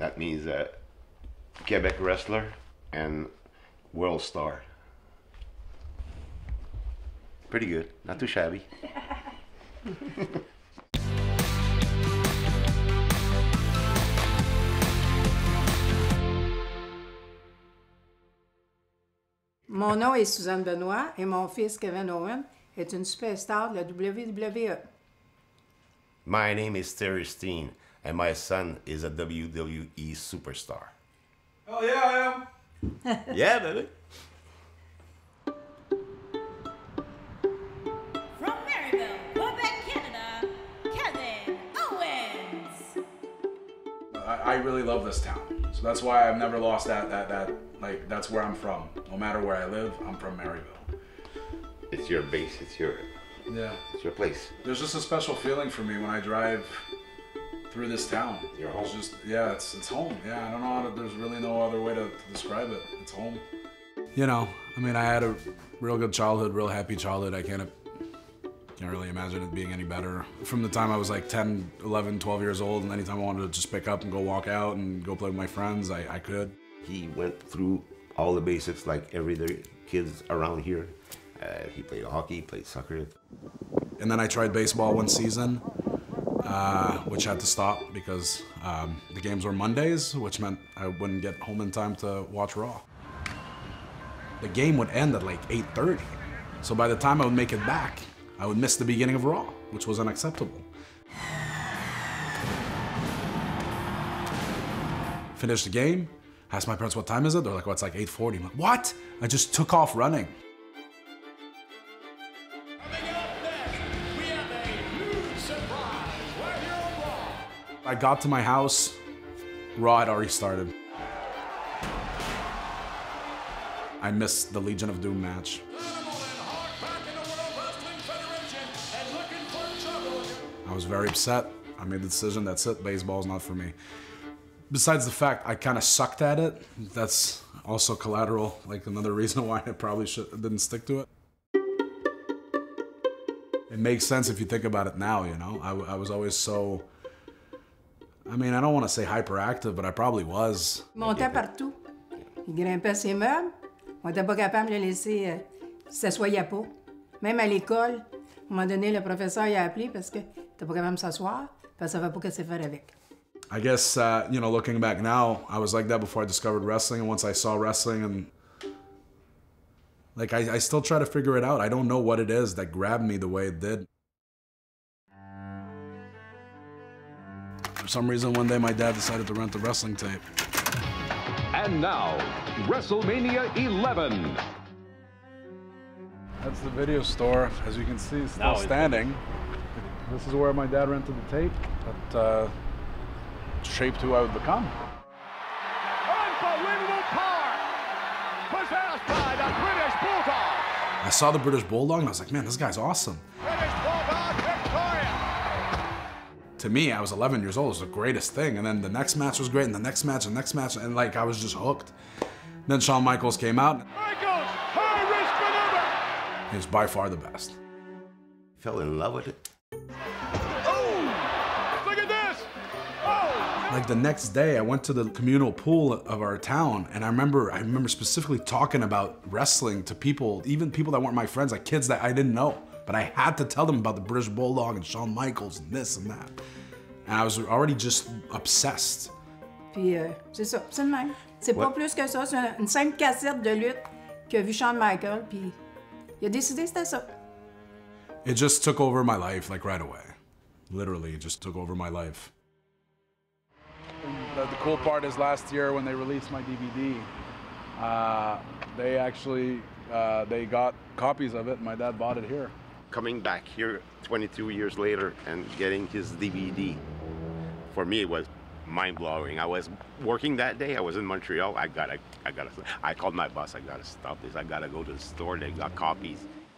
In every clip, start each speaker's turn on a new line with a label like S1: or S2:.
S1: That means Quebec wrestler and world star. Pretty good, not too shabby.
S2: Mon nom est Suzanne Benoit et mon fils Kevin Owen est une superstar de la WWE.
S1: My name is Terry Steen and my son is a WWE superstar.
S3: Oh yeah, I am.
S1: Yeah, baby.
S4: From Maryville, Quebec, Canada, Kevin Owens.
S3: I really love this town, so that's why I've never lost that like that's where I'm from. No matter where I live, I'm from Maryville.
S1: It's your base, it's your place.
S3: There's just a special feeling for me when I drive through this town.
S1: Your home.
S3: It's just, yeah, it's home. Yeah, I don't know how to, there's really no other way to describe it. It's home. You know, I mean, I had a real good childhood, real happy childhood. I can't really imagine it being any better. From the time I was like 10, 11, 12 years old, and anytime I wanted to just pick up and go walk out and go play with my friends, I could.
S1: He went through all the basics like every other kids around here. He played hockey, played soccer.
S3: And then I tried baseball one season, which had to stop because the games were Mondays, which meant I wouldn't get home in time to watch Raw. The game would end at like 8:30. So by the time I would make it back, I would miss the beginning of Raw, which was unacceptable. Finished the game, asked my parents what time is it? They're like, well, it's like 8:40. I'm like, what? I just took off running. I got to my house, Raw had already started. I missed the Legion of Doom match. I was very upset. I made the decision, that's it, baseball's not for me. Besides the fact I kind of sucked at it, that's also collateral, like another reason why I probably didn't stick to it. It makes sense if you think about it now, you know? I was always so, I mean, I don't want to say hyperactive, but I probably was.
S2: Il montait partout. Il grimpait ses meubles. On n'était pas capable de le laisser s'assoyait pas. Même à l'école, à un moment donné, le professeur il a appelé parce que t'es pas capable de s'asseoir, parce qu'il savait pas qu'est-ce qu'il faire avec.
S3: I guess, you know, looking back now, I was like that before I discovered wrestling, and once I saw wrestling, and like, I still try to figure it out. I don't know what it is that grabbed me the way it did. For some reason, one day my dad decided to rent the wrestling tape.
S5: And now, WrestleMania 11.
S3: That's the video store. As you can see, it's still standing. This is where my dad rented the tape that shaped who I would become.
S5: Unbelievable power! Possessed by the British Bulldog!
S3: I saw the British Bulldog and I was like, man, this guy's awesome.
S5: British Bulldog victorious!
S3: To me, I was 11 years old. It was the greatest thing. And then the next match was great, and the next match, and the next match, and like I was just hooked. Then Shawn Michaels came out.
S5: Michaels, high risk maneuver!
S3: He was by far the best.
S1: Fell in love with it.
S5: Oh! Look at this! Oh!
S3: Like the next day, I went to the communal pool of our town, and I remember specifically talking about wrestling to people, even people that weren't my friends, like kids that I didn't know. But I had to tell them about the British Bulldog and Shawn Michaels and this and that. And I was already just obsessed.
S2: Puis c'est ça, c'est le même. C'est pas plus que ça, c'est une simple cassette de lutte qu'il a vu Shawn Michaels, puis il a décidé que c'était ça.
S3: It just took over my life, like right away. Literally, it just took over my life. The cool part is last year when they released my DVD, they actually, they got copies of it, and my dad bought it here.
S1: Coming back here 22 years later and getting his DVD, for me it was mind-blowing. I was working that day, I was in Montreal, I called my boss, I gotta stop this, I gotta go to the store, they got copies.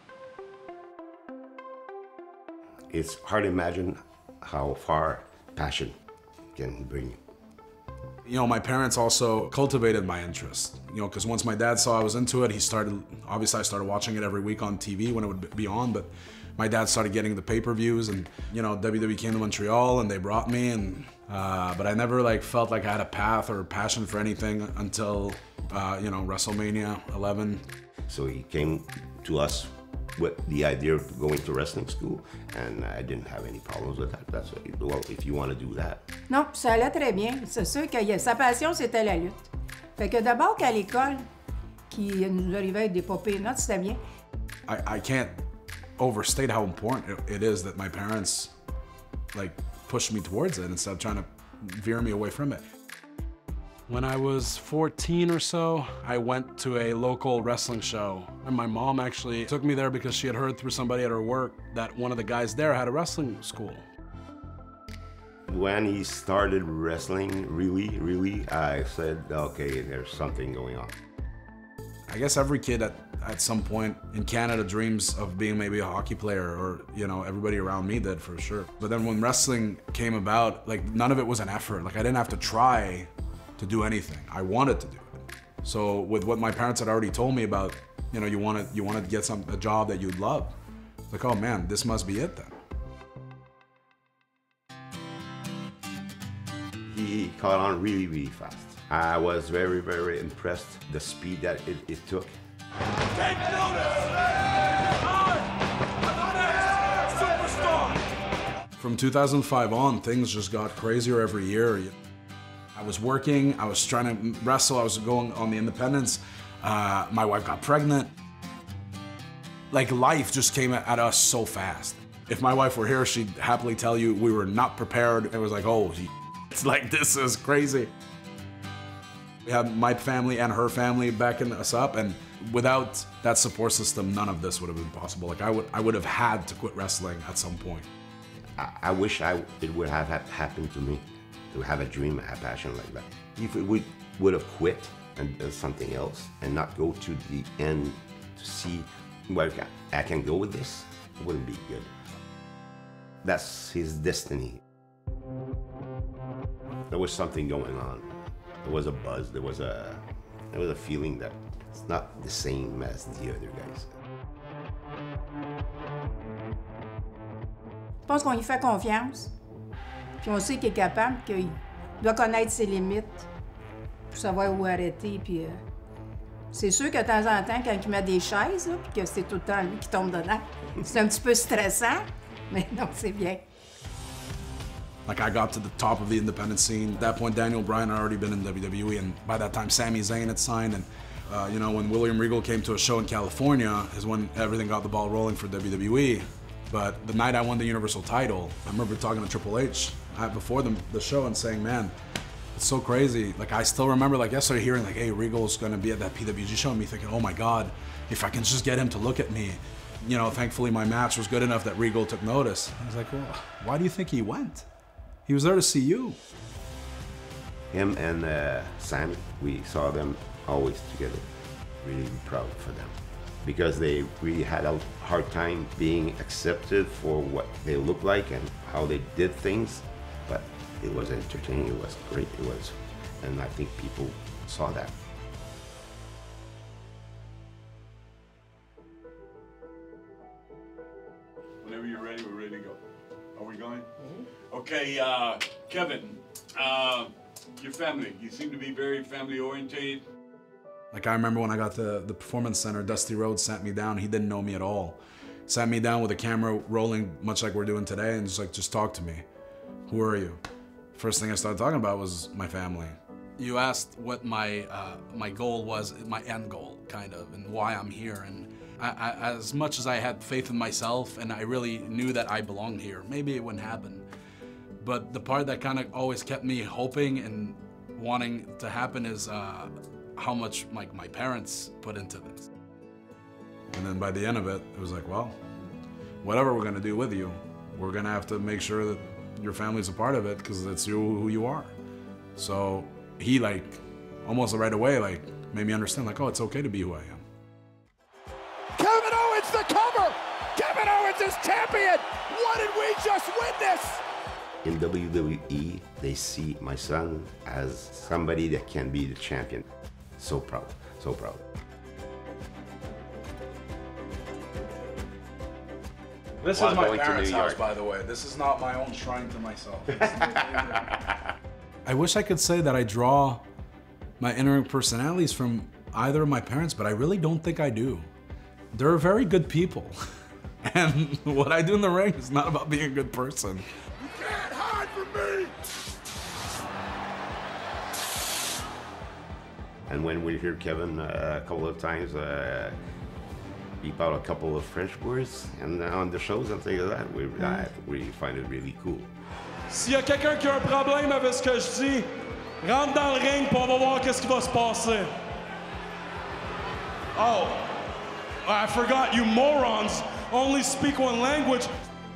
S1: It's hard to imagine how far passion can bring you.
S3: You know, my parents also cultivated my interest, you know, because once my dad saw I was into it, obviously I started watching it every week on TV when it would be on, but my dad started getting the pay-per-views and, you know, WWE came to Montreal and they brought me and But I never like felt like I had a path or a passion for anything until, you know, WrestleMania 11.
S6: So he came to us with the idea of going to wrestling school, and I didn't have any problems with that. That's what, well, if you want to do that.
S2: Non, ça allait très bien. C'est sûr que sa passion, c'était la lutte. Fait que d'abord qu'à l'école, qui nous arrivait avec des papiers notes, c'était bien.
S3: I can't overstate how important it is that my parents like pushed me towards it instead of trying to veer me away from it. When I was 14 or so, I went to a local wrestling show, and my mom actually took me there because she had heard through somebody at her work that one of the guys there had a wrestling school.
S6: When he started wrestling, really, I said, okay, there's something going on.
S3: I guess every kid at some point in Canada dreams of being maybe a hockey player, or, you know, everybody around me did for sure. But then when wrestling came about, like none of it was an effort. Like I didn't have to try to do anything. I wanted to do it. So with what my parents had already told me about, you know, you wanted to get a job that you'd love. It's like, oh man, this must be it then.
S6: He caught on really fast. I was very impressed the speed that it took.
S5: Take notice! Superstar!
S3: From 2005 on, things just got crazier every year. I was working, I was trying to wrestle, I was going on the independents. My wife got pregnant. Like life just came at us so fast. If my wife were here, she'd happily tell you we were not prepared. It was like, oh, it's like, this is crazy. We had my family and her family backing us up, and without that support system, none of this would have been possible. Like I would have had to quit wrestling at some point.
S6: I wish it would have happened to me, to have a dream, a passion like that. If we would have quit and done something else and not go to the end to see where I can go with this, it wouldn't be good. That's his destiny. There was something going on. There was a buzz. There was a feeling that it's not the same as the other guys.
S2: Je pense qu'on lui fait confiance. Puis on sait qu'il est capable, qu'il doit connaître ses limites pour savoir où arrêter. Puis c'est sûr que de temps en temps, quand il met des chaises, là, puis que c'est tout le temps lui qui tombe dedans, c'est un petit peu stressant, mais non, c'est bien.
S3: Like I got to the top of the independent scene. At that point, Daniel Bryan had already been in WWE, and by that time, Sami Zayn had signed. And you know, when William Regal came to a show in California, is when everything got the ball rolling for WWE. But the night I won the Universal title, I remember talking to Triple H before the show and saying, "Man, it's so crazy." Like I still remember, like yesterday, hearing like, "Hey, Regal's going to be at that PWG show," and me thinking, "Oh my God, if I can just get him to look at me." You know, thankfully my match was good enough that Regal took notice. I was like, "Well, why do you think he went? He was there to see you."
S6: Him and Sami, we saw them always together. Really proud for them, because they really had a hard time being accepted for what they looked like and how they did things. But it was entertaining, it was great, it was, and I think people saw that.
S5: Whenever you're ready, we're ready to go. Are we going? Okay, Kevin, your family, you seem to be very family oriented.
S3: Like I remember when I got to the Performance Center, Dusty Rhodes sat me down. He didn't know me at all. Sat me down with a camera rolling, much like we're doing today, and just talk to me. Who are you? First thing I started talking about was my family. You asked what my goal was, my end goal, kind of, and why I'm here. And I, as much as I had faith in myself and I really knew that I belonged here, maybe it wouldn't happen. But the part that kind of always kept me hoping and wanting to happen is how much like my parents put into this. And then by the end of it, it was like, well, whatever we're gonna do with you, we're gonna have to make sure that your family's a part of it because it's who you are. So he like almost right away like made me understand like, oh, it's okay to be who I am.
S5: Kevin Owens the cover! Kevin Owens is champion! What did we just witness?
S6: In WWE, they see my son as somebody that can be the champion. So proud, so proud.
S3: This
S1: while
S3: is my
S1: going to
S3: parents'
S1: New
S3: house,
S1: York.
S3: by the way. This is not my own shrine to myself. I wish I could say that I draw my inner personalities from either of my parents, but I really don't think I do. They're very good people. And what I do in the ring is not about being a good person.
S7: You can't hide from me!
S1: And when we hear Kevin a couple of times beep out a couple of French words and on the shows and things like that, we find it really cool.
S8: S'il y a quelqu'un qui a un problème avec ce que je dis, rentre dans le ring pour on va voir qu'est-ce qui va se passer. Oh, I forgot, you morons only speak one language.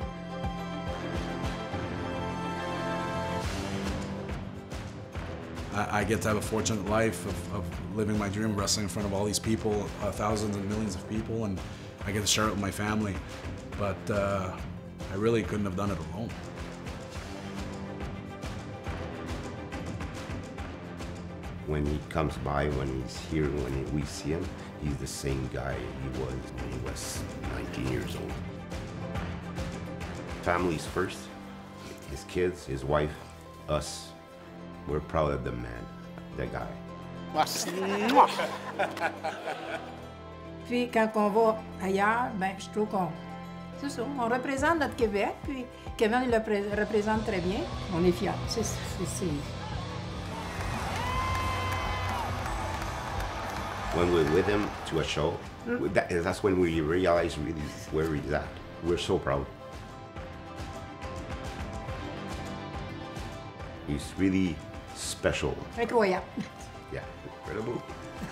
S3: I get to have a fortunate life of living my dream, wrestling in front of all these people, thousands and millions of people, and I get to share it with my family. But I really couldn't have done it alone.
S1: When he comes by, when he's here, when we see him, he's the same guy he was when he was 19 years old. Family's first, his kids, his wife, us. We're proud of the man, the guy.
S2: Puis quand on va ailleurs, ben, je trouve qu'on... C'est ça, on représente notre Québec, puis Kevin il le représente très bien. On est fiers. C'est...
S1: When we're with him to a show, that's when we realize really where he's at. We're so proud. He's really special.
S2: Incroyable.
S1: Yeah, incredible.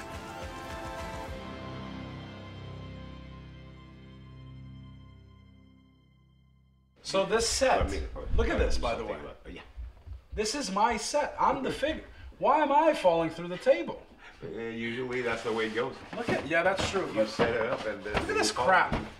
S3: So this set, look at this, by the way.
S1: Yeah.
S3: This is my set. I'm the figure. Why am I falling through the table?
S1: Usually that's the way it goes.
S3: Look at, yeah, that's true.
S1: You set it up and then
S3: Look at this crap.